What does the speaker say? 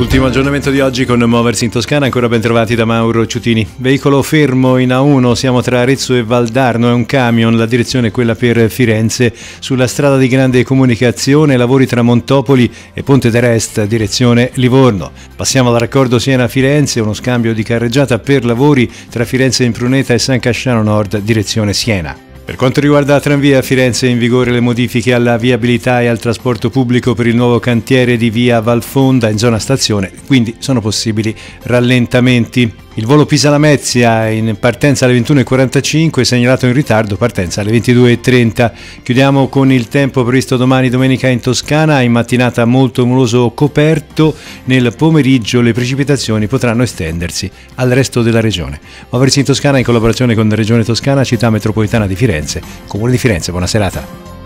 Ultimo aggiornamento di oggi con Muoversi in Toscana, ancora ben trovati da Mauro Ciutini. Veicolo fermo in A1, siamo tra Arezzo e Valdarno, è un camion, la direzione è quella per Firenze, sulla strada di grande comunicazione, lavori tra Montopoli e Ponte d'Erest, direzione Livorno. Passiamo al raccordo Siena-Firenze, uno scambio di carreggiata per lavori tra Firenze Impruneta e San Casciano Nord, direzione Siena. Per quanto riguarda la tranvia, a Firenze è in vigore le modifiche alla viabilità e al trasporto pubblico per il nuovo cantiere di via Valfonda in zona stazione, quindi sono possibili rallentamenti. Il volo Pisa-Lamezia in partenza alle 21:45, segnalato in ritardo, partenza alle 22:30. Chiudiamo con il tempo previsto domani domenica in Toscana, in mattinata molto nuvoloso coperto, nel pomeriggio le precipitazioni potranno estendersi al resto della regione. Muoversi in Toscana in collaborazione con la Regione Toscana, Città Metropolitana di Firenze, Comune di Firenze. Buona serata.